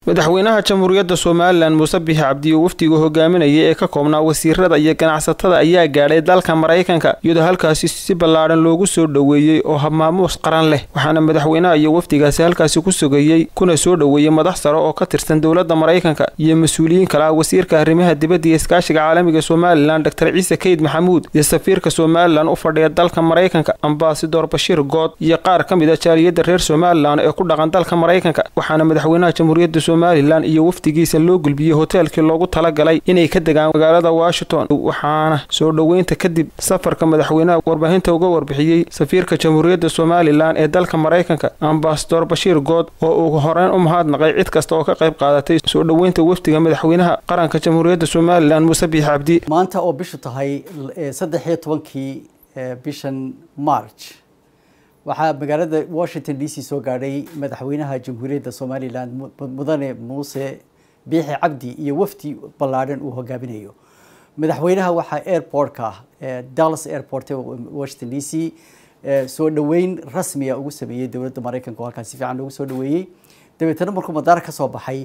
madaxweynaha jamhuuriyadda Soomaaliland Muuse Biixi Cabdi oo wafdiga hogaaminaya ee ka koobnaa wasiirada iyo ganacsatada ayaa gaadhay dalka Mareykanka iyadoo halkaasi si ballaaran loogu soo dhaweeyay oo maamuus qaran leh waxaana madaxweynaha iyo wafdigaasi halkaasi ku sugayay kuna soo dhaweeyay madax sare oo ka tirsan dawladda Mareykanka iyo mas'uuliyiin kala wasiirka arrimaha dibadda iyo iskaashiga caalamiga Soomaaliland Dr. Ciise Keyd Maxamuud iyo safiirka Soomaaliland u fadhiya dalka Mareykanka Ambassador Bashir Good iyo qaar ka mid ah jaaliyada reer Soomaaliland ee ku dhaqan dalka Mareykanka waxaana madaxweynaha jamhuuriyadda Soomaaliland iyo wafdigiisa loo gulbiyay hotelkii loogu talagalay inay ka degaan magaalada Washington waxaana soo dhaweynta kadib safarka madaxweynaha warbaahinta uga warbixiyay safiirka jamhuuriyadda Soomaaliland ee dalka Mareykanka Ambassador Bashir Good oo ugu horreyn u mahadnaqay cid kasta oo ka qayb qaadatay soo dhaweynta wafdiga madaxweynaha qaranka jamhuuriyadda Soomaaliland Muuse Biixi Cabdi maanta oo bishu tahay 13 bishan March waxaa magaalada Washington DC soo gaadhay madaxweynaha jamhuuriyadda Soomaaliland mudane Muuse Biixi Cabdi iyo wafdi ballaaran uu hogaaminayo madaxweynaha waxaa airportka Dallas Airport ee Washington DC soo dhaweyn rasmi ah ugu sameeyay dawladda Mareykanka oo halkaas si fiican ugu soo dhaweeyay dabeetana markuu madaar ka soo baxay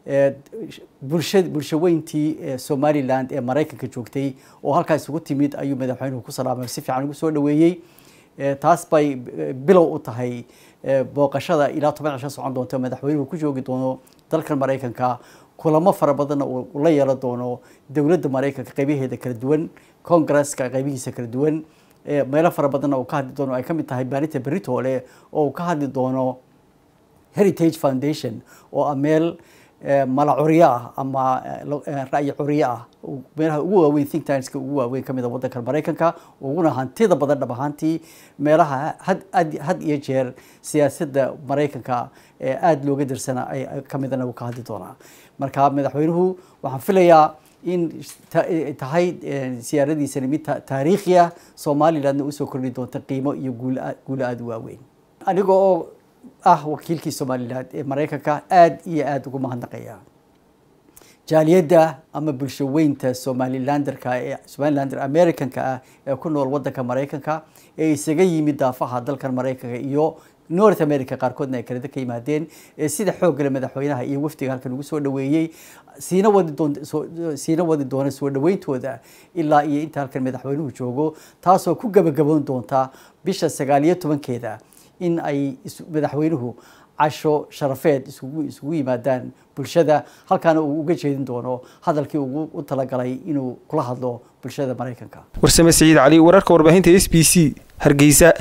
bulshaweyntii Somaliland ee Mareykanka joogtay oo halkaas ugu timid ayuu madaxweynuhu ku salaamay si fiican ugu soo dhaweeyay taas bay bilow u tahay booqashada ilaa 10 cisho socon doonto madaxweynuhu ku joogi doono dalka Mareykanka kulamo fara badan oo la yeelan doono dawladda Mareykanka qaybaheeda kala duwan Congress-ka qaybihiisa kala duwan meelo fara badan oo ka hadli doono ay kamid tahay Banita Britole oo ka hadli doono Heritage Foundation oo meel malacuriya ama ra'yi curiya meelaha ugu waaweyn think tanks ugu waaweyn kamid ah waddanka Mareykanka uguna hantida badan dhabahantii meelaha had iyo jeer siyaasadda Mareykanka aad looga dirsana ay kamidana uu ka hadli doonaa marka madaxweynuhu waxaan filayaa in tahay siyaaradiisa mid taariikhi ah Soomaaliland uu soo kordhi doonto qiimo iyo guul aad u waaweyn anigoo wakiilkii Soomaaliland ee Mareykanka aad iyo aad ugu mahadnaqaya jaaliyada ama bulshaweynta Somalilanderka ee Somalilander Americanka ee ku nool waddanka Mareykanka ee isaga yimid daafaha dalka Mareykanka iyo North America qaarkoodna ay kala ka yimaadeen sida xoog leh madaxweynaha iyo wafdiga halkan ugu soo dhaweeyay siina wadi doona soo dhaweyntooda ilaa iyo inta halkan madaxweynuhu joogo taasoo ku gabagaboon doonta bisha 19keeda in ay madaxweynuhu casho sharafeed isugu yimaadaan bulshada halkaana uu uga jeedin doono hadalkii uu talagalay inuu kula hadlo bulshada Mareykanka warsame Saciid Cali wararka warbaahinta SBC Hargeysa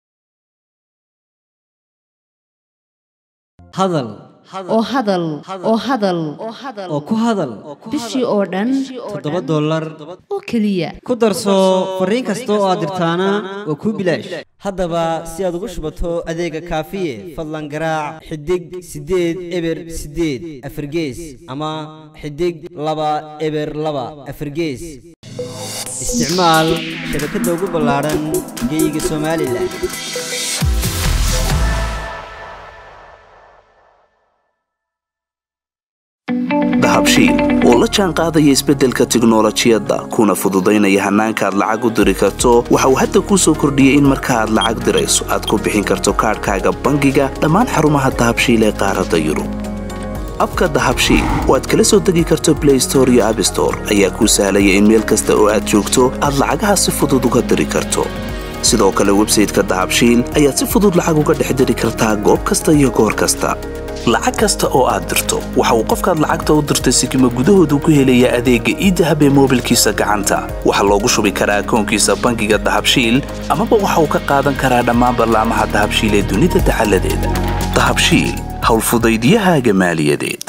hadal oo ku hadal bishii oo dhan $7 oo kaliya ku darso fariin kasta oo aad dirtaana waa ku bilaash haddaba si aad ugu shubato adeega kaafiye fadlan garaac xidig 8 eber 8 afargees ama xidig 2 eber 2 afargees isticmaal shabakadda ugu ballaaran geyga Soomaaliland dahabshiil oo la jaan qaadaya isbeddelka tiknoolajiyadda kuna fududaynaya hanaanka aad lacag u diri karto waxa uu hadda ku soo kordhiyay in marka aad lacag dirayso aad ku bixin karto kaarkaaga bangiga dhammaan xarumaha dahabshiil ee qaaradda Yurub abka dahabshiil oo aad kala soo degi karto Play Store iyo App Store ayaa kuu sahlaya in meel kasta oo aad joogto aad lacagaha si fudud uga diri karto sidoo kale website-ka dahabshiil ayaad si fudud lacag uga dhex diri kartaa goob kasta iyo goor kasta lacag kasta oo aad dirto waxa uu qofkaad lacagta u dirtay sikimo gudahoodu ku helaya adeegga e-dahab ee moobilkiisa gacanta waxa loogu shubi karaa akoonkiisa bangiga dahabshiil ama waxa uu ka qaadan karaa dhammaan barnaamijyada dahabshiil ee dunida taxalladeeda dahabshiil hawl fudaydiyahaaga maaliyadeed